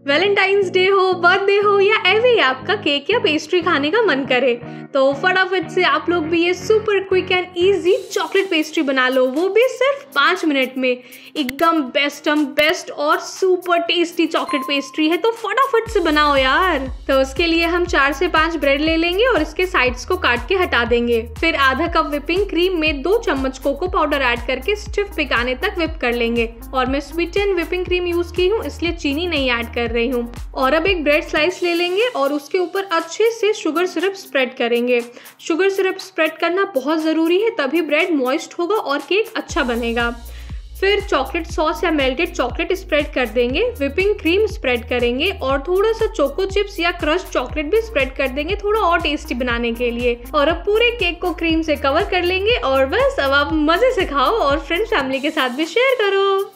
Valentine's day हो, birthday हो या एवरी आपका केक या पेस्ट्री खाने का मन करे तो फटाफट से आप लोग भी ये super quick and easy chocolate pastry बना लो, वो भी सिर्फ 5 मिनट में। एकदम बेस्ट और सुपर टेस्टी चॉकलेट पेस्ट्री है, तो फटाफट से बनाओ यार। तो उसके लिए हम 4 से 5 ब्रेड ले लेंगे और इसके साइड्स को काट के हटा देंगे। फिर आधा कप विपिंग क्रीम में 2 चम्मच कोको पाउडर ऐड करके स्टिफ पिकाने तक विप कर लेंगे। और मैं स्वीटेंड विपिंग क्रीम यूज की हूँ, इसलिए चीनी नहीं ऐड कर रही हूँ। और अब एक ब्रेड स्लाइस ले लेंगे और उसके ऊपर अच्छे से शुगर सिरप स्प्रेड करेंगे। शुगर सिरप स्प्रेड करना बहुत जरूरी है, तभी ब्रेड मॉइस्ट होगा और केक अच्छा बनेगा। फिर चॉकलेट सॉस या मेल्टेड चॉकलेट स्प्रेड कर देंगे, विपिंग क्रीम स्प्रेड करेंगे और थोड़ा सा चोको चिप्स या क्रश चॉकलेट भी स्प्रेड कर देंगे, थोड़ा और टेस्टी बनाने के लिए। और अब पूरे केक को क्रीम से कवर कर लेंगे और बस अब आप मजे से खाओ और फ्रेंड्स फैमिली के साथ भी शेयर करो।